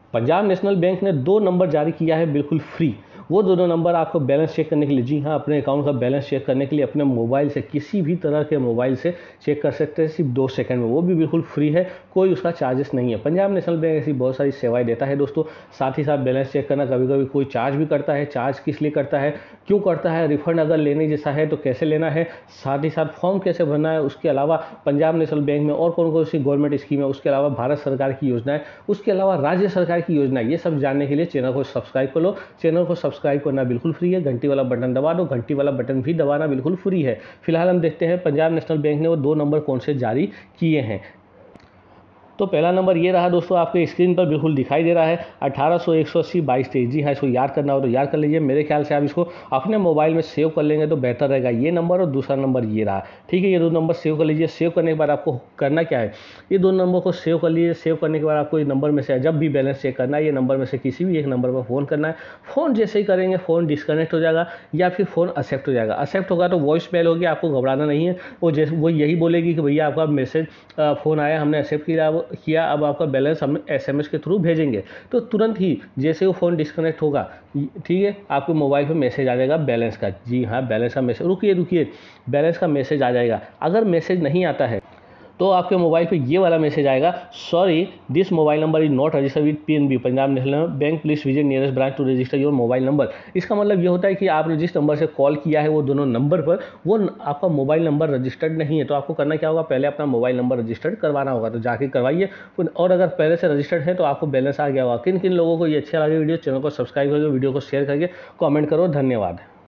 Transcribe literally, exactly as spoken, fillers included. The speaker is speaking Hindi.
पंजाब नेशनल बैंक ने दो नंबर जारी किया है बिल्कुल फ्री। वो दोनों नंबर आपको बैलेंस चेक करने के लिए, जी हाँ, अपने अकाउंट का बैलेंस चेक करने के लिए अपने मोबाइल से, किसी भी तरह के मोबाइल से चेक कर सकते हैं सिर्फ दो सेकंड में। वो भी बिल्कुल फ्री है, कोई उसका चार्जेस नहीं है। पंजाब नेशनल बैंक ऐसी बहुत सारी सेवाएं देता है दोस्तों। साथ ही साथ बैलेंस चेक करना कभी कभी कोई चार्ज भी करता है। चार्ज किस लिए करता है, क्यों करता है, रिफंड अगर लेने जैसा है तो कैसे लेना है, साथ ही साथ फॉर्म कैसे भरना है, उसके अलावा पंजाब नेशनल बैंक में और कौन कौन सी गवर्नमेंट स्कीम है, उसके अलावा भारत सरकार की योजनाएं, उसके अलावा राज्य सरकार की योजना, ये सब जानने के लिए चैनल को सब्सक्राइब कर लो। चैनल को सब्सक्राइब करना बिल्कुल फ्री है। घंटी वाला बटन दबा दो, घंटी वाला बटन भी दबाना बिल्कुल फ्री है। फिलहाल हम देखते हैं पंजाब नेशनल बैंक ने वो दो नंबर कौन से जारी किए हैं। तो पहला नंबर ये रहा दोस्तों, आपके स्क्रीन पर बिल्कुल दिखाई दे रहा है अठारह सौ एक सौ अस्सी बाईस तेईस। जी हाँ, इसको याद करना हो तो याद कर लीजिए। मेरे ख्याल से आप इसको अपने मोबाइल में सेव कर लेंगे तो बेहतर रहेगा, ये नंबर और दूसरा नंबर ये रहा। ठीक है, ये दो नंबर सेव कर लीजिए। सेव करने के बाद आपको करना क्या है, ये दो नंबर को सेव कर लीजिए। सेव करने के बाद आपको ये नंबर में से जब भी बैलेंस चेक करना है, ये नंबर में से किसी भी एक नंबर पर फ़ोन करना है। फ़ोन जैसे ही करेंगे फ़ोन डिस्कनेक्ट हो जाएगा या फिर फ़ोन एक्सेप्ट हो जाएगा। एक्सेप्ट होगा तो वॉइस मेल होगी, आपको घबराना नहीं है। वो जैसे वो यही बोलेगी कि भैया आपका मैसेज फ़ोन आया, हमने एक्सेप्ट किया किया अब आपका बैलेंस हम एसएमएस के थ्रू भेजेंगे। तो तुरंत ही जैसे वो फ़ोन डिस्कनेक्ट होगा, ठीक है, आपको मोबाइल पे मैसेज आ जाएगा बैलेंस का। जी हाँ, बैलेंस का मैसेज, रुकिए रुकिए बैलेंस का मैसेज आ जाएगा। अगर मैसेज नहीं आता है तो आपके मोबाइल पे ये वाला मैसेज आएगा, sorry this mobile number is not registered with PNB Punjab national bank, please visit nearest branch to register your mobile number. इसका मतलब ये होता है कि आपने जिस नंबर से कॉल किया है वो दोनों नंबर पर वो आपका मोबाइल नंबर रजिस्टर्ड नहीं है। तो आपको करना क्या होगा, पहले अपना मोबाइल नंबर रजिस्टर्ड करवाना होगा, तो जाके करवाइए। और अगर पहले से रजिस्टर्ड है तो आपको बैलेंस आ गया होगा। किन किन लोगों को ये अच्छा लगे वीडियो, चैनल को सब्सक्राइब करके वीडियो को शेयर करके कॉमेंट करो। धन्यवाद।